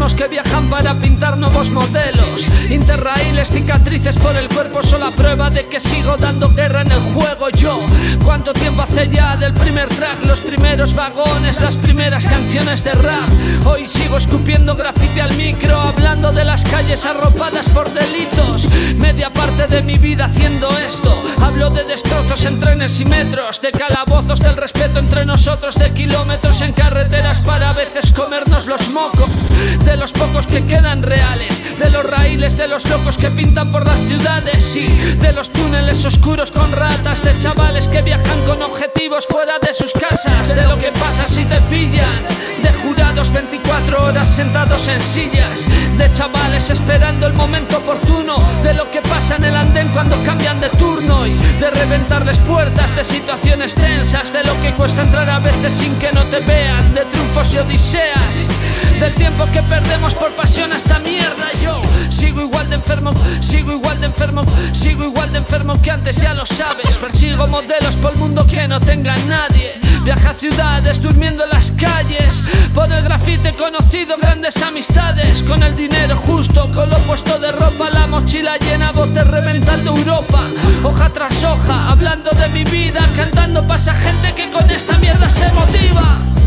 modernos que viajan para pintar nuevos modelos. Interraíles, cicatrices por el cuerpo son la prueba de que sigo dando guerra en el juego. Yo, ¿cuánto tiempo hace ya del primer track? Los primeros vagones, las primeras canciones de rap. Hoy sigo escupiendo grafiti al micro, hablando de las calles arropadas por delitos. Media parte de mi vida haciendo esto. Hablo de destrozos en trenes y metros, de calabozos, del respeto entre nosotros, de kilómetros en carreteras para a veces comernos los mocos. De los pocos que quedan reales, de los raíles, de los locos que pintan por las ciudades, sí, de los túneles oscuros con ratas, de chavales que viajan con objetivos fuera de sus casas, de lo que pasa si te pillan, de jurados 24 horas sentados en sillas, de chavales esperando el momento oportuno, de lo que pasa en el andén cuando cambian de turno y de reventarles puertas, de situaciones tensas, de lo que cuesta entrar a veces sin que no te vean, de triunfos y odiseas, del tiempo que perdemos por pasión a esta mierda. Yo sigo igual de enfermo, sigo igual de enfermo, sigo igual de enfermo que antes, ya lo sabes. Persigo modelos por el mundo que no tengan nadie, viaja a ciudades durmiendo en las calles. Por el grafite he conocido grandes amistades, con el dinero justo, con lo puesto de ropa, la mochila llena, botes reventando Europa, hoja tras hoja, hablando de mi vida, cantando pa' esa gente que con esta mierda se motiva.